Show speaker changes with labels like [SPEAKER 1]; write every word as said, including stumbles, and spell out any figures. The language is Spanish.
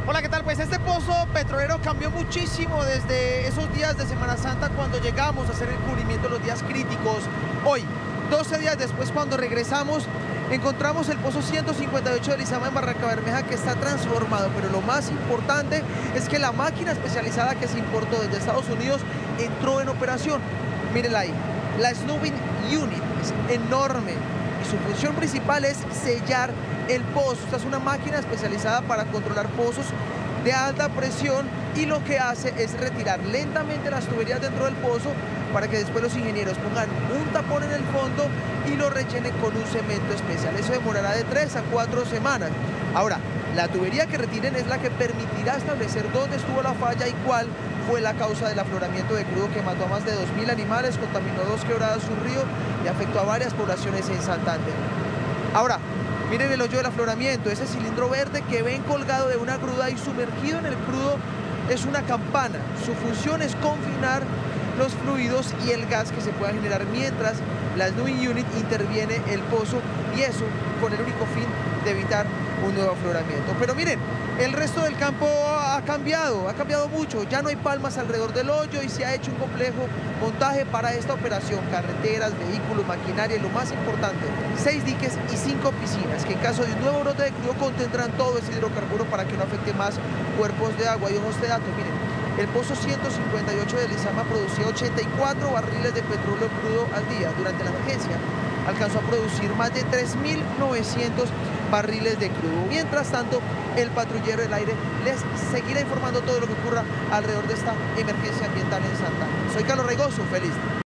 [SPEAKER 1] Hola, ¿qué tal? Pues este pozo petrolero cambió muchísimo desde esos días de Semana Santa cuando llegamos a hacer el cubrimiento de los días críticos. Hoy, doce días después, cuando regresamos, encontramos el pozo ciento cincuenta y ocho de Lizama en Barrancabermeja, que está transformado, pero lo más importante es que la máquina especializada que se importó desde Estados Unidos entró en operación. Mírenla ahí, la Snooping Unit es enorme y su función principal es sellar el pozo. Esta es una máquina especializada para controlar pozos de alta presión y lo que hace es retirar lentamente las tuberías dentro del pozo para que después los ingenieros pongan un tapón en el fondo y lo rellenen con un cemento especial. Eso demorará de tres a cuatro semanas. Ahora, la tubería que retiren es la que permitirá establecer dónde estuvo la falla y cuál fue la causa del afloramiento de crudo que mató a más de dos mil animales, contaminó dos quebradas, un río y afectó a varias poblaciones en Santander. Ahora, miren el hoyo del afloramiento, ese cilindro verde que ven colgado de una gruda y sumergido en el crudo es una campana. Su función es confinar los fluidos y el gas que se pueda generar mientras la Snooping Unit interviene el pozo, y eso con el único fin de evitar un nuevo afloramiento. Pero miren, el resto del campo ha cambiado, ha cambiado mucho. Ya no hay palmas alrededor del hoyo y se ha hecho un complejo montaje para esta operación. Carreteras, vehículos, maquinaria y lo más importante, seis diques y cinco piscinas que en caso de un nuevo brote de crudo contendrán todo ese hidrocarburo para que no afecte más cuerpos de agua. Y ojo a este dato, miren, el pozo ciento cincuenta y ocho de Lizama producía ochenta y cuatro barriles de petróleo crudo al día. Durante la emergencia alcanzó a producir más de tres mil novecientos barriles de crudo. Mientras tanto, el patrullero del aire les seguirá informando todo lo que ocurra alrededor de esta emergencia ambiental en Santander. Soy Carlos Reigoso, feliz.